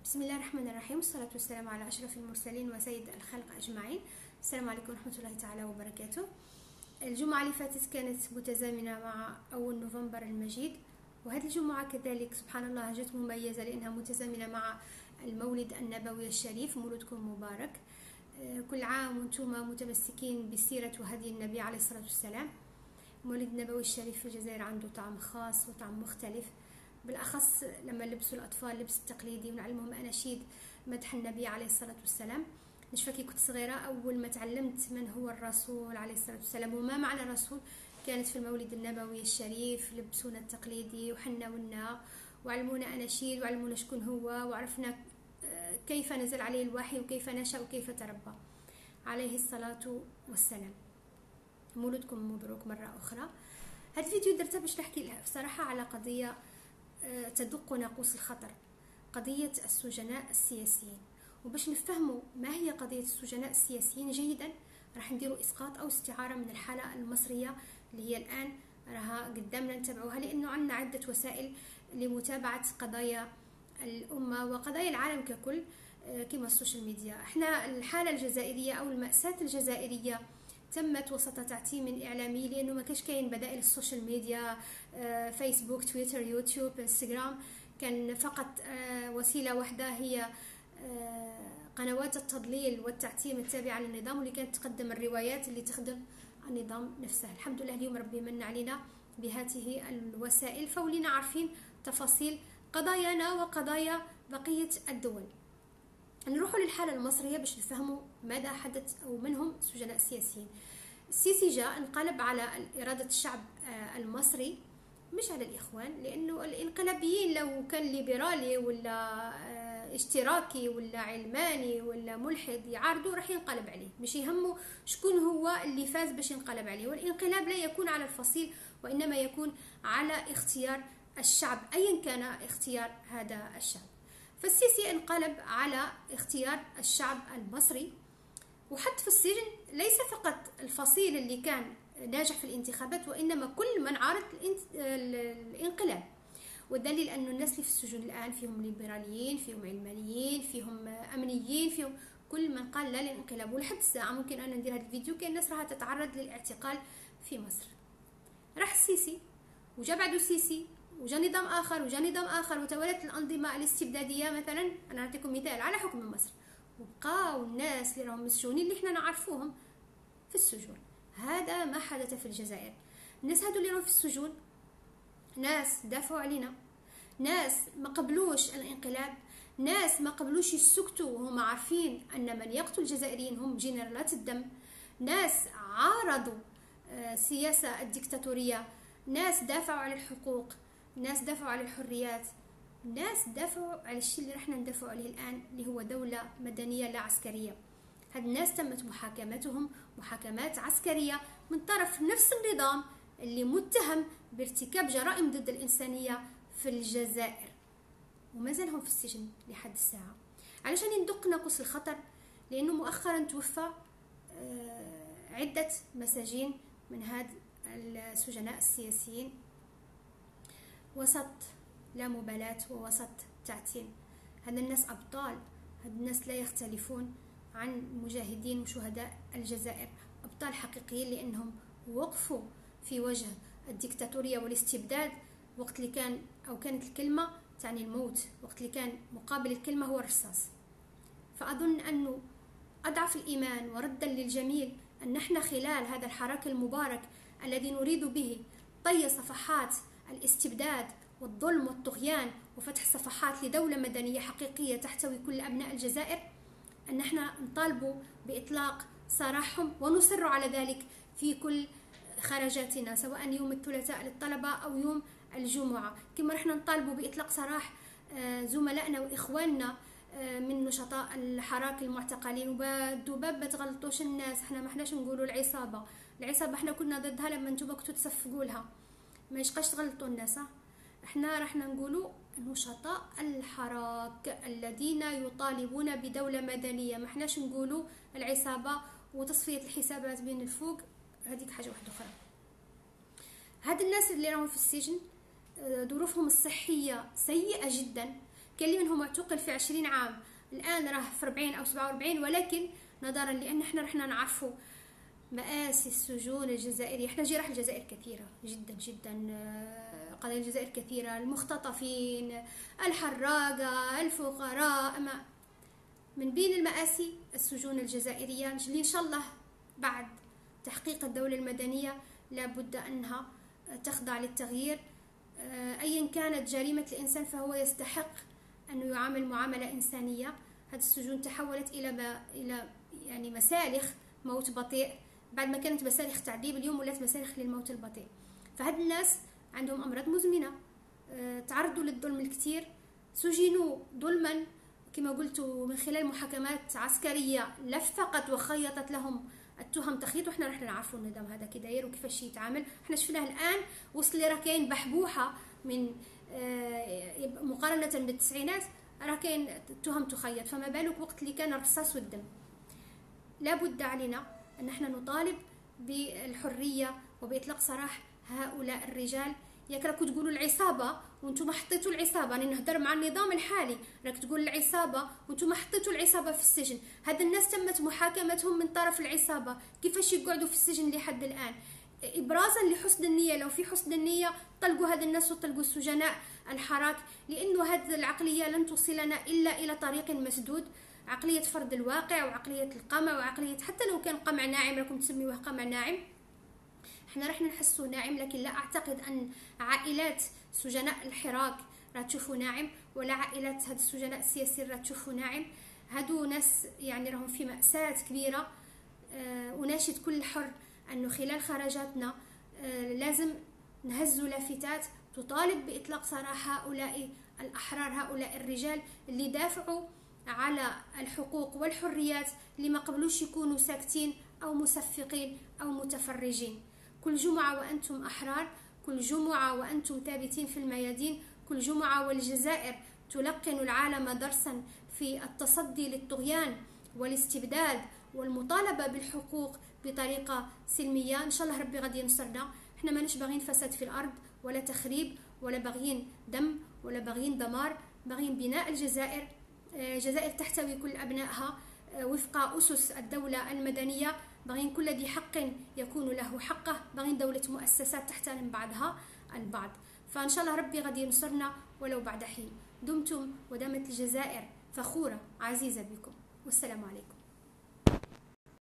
بسم الله الرحمن الرحيم، والصلاة والسلام على أشرف المرسلين وسيد الخلق أجمعين. السلام عليكم ورحمة الله تعالى وبركاته. الجمعة اللي فاتت كانت متزامنة مع أول نوفمبر المجيد، وهذه الجمعة كذلك سبحان الله جت مميزة لأنها متزامنة مع المولد النبوي الشريف. مولدكم مبارك. كل عام وانتم متمسكين بسيرة وهدي النبي عليه الصلاة والسلام. المولد النبوي الشريف في الجزائر عنده طعم خاص وطعم مختلف، بالأخص لما لبسوا الأطفال اللبس التقليدي ونعلمهم أناشيد مدح النبي عليه الصلاة والسلام. نشفى كي كنت صغيرة أول ما تعلمت من هو الرسول عليه الصلاة والسلام وما معنى الرسول كانت في المولد النبوي الشريف. لبسونا التقليدي وحنونا وعلمونا أناشيد وعلمونا شكون هو، وعرفنا كيف نزل عليه الوحي وكيف نشأ وكيف تربى عليه الصلاة والسلام. مولدكم مبروك مرة أخرى. هذا الفيديو درته باش نحكي بصراحة على قضية تدق ناقوس الخطر، قضية السجناء السياسيين. وباش نفهموا ما هي قضية السجناء السياسيين جيدا راح نديروا إسقاط أو استعارة من الحالة المصرية اللي هي الآن راها قدامنا نتابعوها، لأنه عندنا عدة وسائل لمتابعة قضايا الأمة وقضايا العالم ككل كما السوشيال ميديا. احنا الحالة الجزائرية أو المأساة الجزائرية تمت وسط تعتيم إعلامي، لأنه ما كاش كاين بدائل السوشيال ميديا، فيسبوك، تويتر، يوتيوب، انستغرام. كان فقط وسيلة واحدة هي قنوات التضليل والتعتيم التابعة للنظام، واللي كانت تقدم الروايات اللي تخدم النظام نفسه. الحمد لله اليوم ربي من علينا بهذه الوسائل، فولينا عارفين تفاصيل قضايانا وقضايا بقية الدول. نروحوا للحالة المصرية باش نفهموا ماذا حدث أو من هم السجناء السياسيين. السيسي جاء انقلب على إرادة الشعب المصري، مش على الإخوان، لأنه الانقلابيين لو كان ليبرالي ولا اشتراكي ولا علماني ولا ملحد يعارضوا راح ينقلب عليه، مش يهمه شكون هو اللي فاز باش ينقلب عليه. والانقلاب لا يكون على الفصيل وإنما يكون على اختيار الشعب أيا كان اختيار هذا الشعب. فالسيسي انقلب على اختيار الشعب المصري وحط في السجن ليس فقط الفصيل اللي كان ناجح في الانتخابات، وإنما كل من عارض الانقلاب. والدليل أنه الناس اللي في السجن الآن فيهم ليبراليين، فيهم علمانيين، فيهم أمنيين، فيهم كل من قال لا للانقلاب. ولحد الساعة ممكن أنا ندير هذا الفيديو كأن الناس راح تتعرض للاعتقال في مصر. راح السيسي وجا بعده السيسي وجا نظام آخر وجا نظام آخر، وتوالت الأنظمة الاستبدادية. مثلا أنا أعطيكم مثال على حكم مصر، وبقاو الناس اللي راهم مسجونين اللي احنا نعرفوهم في السجون. هذا ما حدث في الجزائر. الناس هادو اللي راهم في السجون ناس دافعوا علينا، ناس ما قبلوش الانقلاب، ناس ما قبلوش يسكتوا وهم عارفين أن من يقتل الجزائريين هم جنرالات الدم، ناس عارضوا السياسة الديكتاتورية، ناس دافعوا على الحقوق، ناس دافعوا على الحريات، ناس دافعوا على الشيء اللي رحنا ندافعوا عليه الآن اللي هو دولة مدنية لا عسكرية. هاد الناس تمت محاكمتهم محاكمات عسكرية من طرف نفس النظام اللي متهم بارتكاب جرائم ضد الإنسانية في الجزائر، وما زالهم في السجن لحد الساعة. علشان ندق ناقوس الخطر، لأنه مؤخرا توفى عدة مساجين من هاد السجناء السياسيين وسط لا مبالاة ووسط تعتيم. هاد الناس أبطال، هاد الناس لا يختلفون عن مجاهدين وشهداء الجزائر، أبطال حقيقيين لأنهم وقفوا في وجه الديكتاتورية والاستبداد وقت اللي كان أو كانت الكلمة تعني الموت، وقت اللي كان مقابل الكلمة هو الرصاص. فأظن أنه أضعف الإيمان وردا للجميل أن نحن خلال هذا الحراك المبارك الذي نريد به طي صفحات الاستبداد والظلم والطغيان وفتح صفحات لدولة مدنية حقيقية تحتوي كل أبناء الجزائر، أن نحن نطالبوا بإطلاق سراحهم ونصر على ذلك في كل خرجاتنا، سواء يوم الثلاثاء للطلبة أو يوم الجمعة. كما رحنا نطالبوا بإطلاق سراح زملائنا وإخواننا من نشطاء الحراك المعتقلين. وبدوباب ما تغلطوش الناس، احنا ما احناش نقولوا العصابة احنا كنا ضدها لما انتم كنتوا تصفقوا لها، ما يشقاش تغلطوا الناس. احنا راح نقولوا نشطاء الحراك الذين يطالبون بدولة مدنية، ما احناش نقولوا العصابة وتصفية الحسابات بين الفوق، هذيك حاجة واحدة أخرى. هاد الناس اللي راهم في السجن ظروفهم الصحية سيئة جدا، كان اللي منهم اعتقل في 20 عام، الان راه في 40 او 47. ولكن نظرا لان احنا رحنا نعرفوا مآسي السجون الجزائرية، احنا جراح الجزائر كثيرة جدا جدا، قضايا الجزائر كثيرة، المختطفين، الحراقة، الفقراء، من بين المآسي السجون الجزائرية اللي إن شاء الله بعد تحقيق الدولة المدنية لابد أنها تخضع للتغيير. أيا كانت جريمة الإنسان فهو يستحق أن يعامل معاملة إنسانية. هذه السجون تحولت إلى يعني مسالخ موت بطيء، بعد ما كانت مسالخ تعذيب اليوم ولات مسالخ للموت البطيء. فهاد الناس عندهم أمراض مزمنة، تعرضوا للظلم الكثير، سجنوا ظلما كما قلت من خلال محاكمات عسكرية لفقت وخيطت لهم التهم تخيط. وحنا رح نعرفوا النظام هذا كي داير وكيفاش يتعامل. حنا شفناه الان وصل لي راه كاين بحبوحه من مقارنه بالتسعينات، راه كاين تهم تخيط، فما بالك وقت اللي كان الرصاص والدم. لابد علينا ان احنا نطالب بالحريه وباطلاق سراح هؤلاء الرجال. ياك راكو تقولوا العصابه وانتم حطيتوا العصابه، راني نهضر مع النظام الحالي، راك تقول العصابه وانتم حطيتوا العصابه في السجن. هاد الناس تمت محاكمتهم من طرف العصابه، كيفاش يقعدوا في السجن لحد الان؟ ابرازا لحسن النيه. لو في حسن النيه طلقوا هاد الناس وطلقوا السجناء الحراك، لانه هذه العقليه لن توصلنا الا الى طريق مسدود، عقليه فرض الواقع وعقليه القمع وعقليه حتى لو كان قمع ناعم راكم تسميوه قمع ناعم، احنا راح نحسه ناعم. لكن لا اعتقد ان عائلات سجناء الحراك راح تشوفوا ناعم، ولا عائلات هاد السجناء السياسيين راح تشوفوا ناعم. هادو ناس يعني راهم في مأساة كبيرة. أناشد كل حر أنه خلال خرجاتنا لازم نهزوا لافتات تطالب بإطلاق سراح هؤلاء الأحرار، هؤلاء الرجال اللي دافعوا على الحقوق والحريات، اللي ما قبلوش يكونوا ساكتين أو مصفقين أو متفرجين. كل جمعة وأنتم أحرار، كل جمعة وأنتم ثابتين في الميادين، كل جمعة والجزائر تلقن العالم درسا في التصدي للطغيان والاستبداد والمطالبة بالحقوق بطريقة سلمية. إن شاء الله ربي غادي ينصرنا. احنا ماناش باغيين فساد في الأرض ولا تخريب ولا باغيين دم ولا باغيين دمار، باغيين بناء الجزائر، جزائر تحتوي كل أبنائها وفق أسس الدولة المدنية، باغيين كل ذي حق يكون له حقه، باغيين دولة مؤسسات تحترم بعضها البعض. فإن شاء الله ربي غادي ينصرنا ولو بعد حين. دمتم ودامت الجزائر فخورة عزيزة بكم، والسلام عليكم.